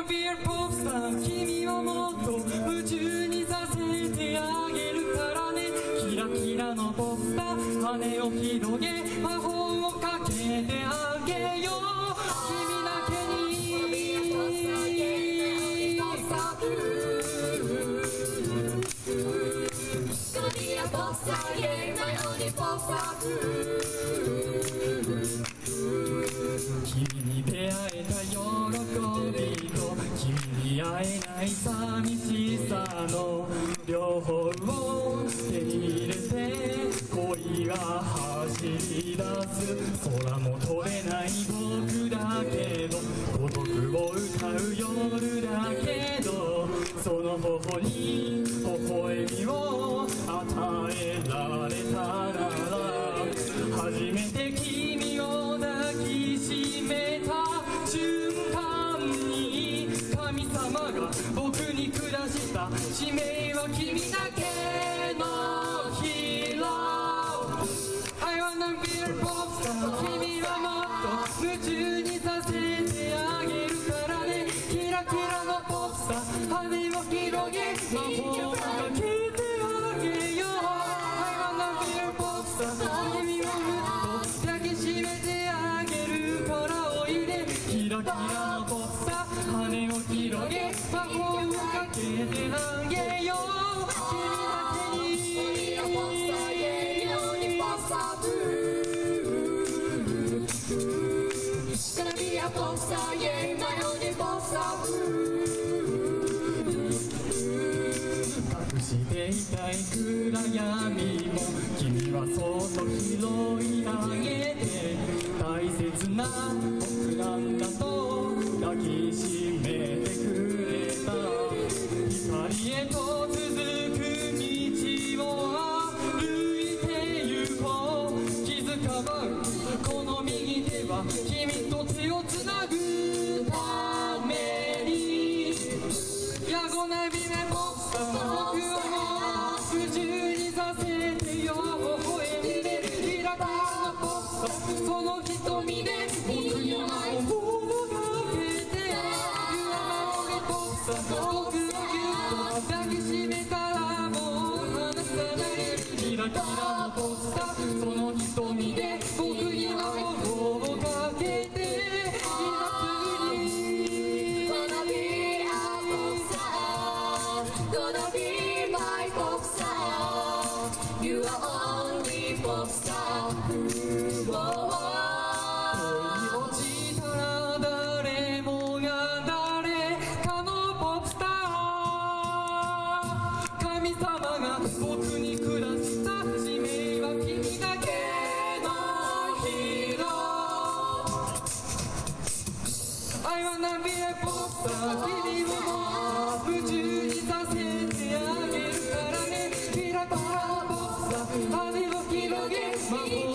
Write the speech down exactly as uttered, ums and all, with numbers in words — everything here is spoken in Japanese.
be a pop star 君をもっと宇宙にさせてあげるからねキラキラのポッタ羽を広げ魔法をかけてあげよう君だけにポッサーGonna be a pop star, yeah, my only pop star 君に出会えた喜びと君に会えない寂しさの両方を手に入れて恋が走り出す空も飛べない僕だけど孤独を歌う夜だけどその頬に微笑みを与えられたなら初めて君を抱きしめた瞬間に神様が僕に下した使命は君だけのヒーロー I wanna be a pop star 君はもっと夢中にさせてあげるからねキラキラのポップスター羽を広げ魔法をかけてあげよう I wanna be a pop star 君をもっと抱きしめてあげるからおいでキラキラのポップスター羽を広げ魔法をかけてあげよう君だけに Gonna be a pop star, yeah, you only pop star Gonna be a pop star, yeah, my only pop star 隠していたい暗闇も君はそっと拾い上げて大切な僕なんだと抱きしめてくれた光へと続く道を歩いて行こう気づかばこの右手は君と手をつなぐために You're gonna be my pop star 僕をもう宇宙にさせてよ微笑みでキラキラのポップスターその瞳で僕に愛をかけて You are my only pop star 僕をぎゅっと抱きしめたらもう離さないキラキラのポップスターその瞳で僕に愛をかけて今すぐに Gonna be a pop star Gonna be my pop star You are only pop star 恋に落ちたら誰もが誰かのポップスター神様が僕に下した使命は君だけのヒーロー I wanna be a pop star 君をもう夢中にさせてあげるからねキラキラのポップスター羽を広げ魔法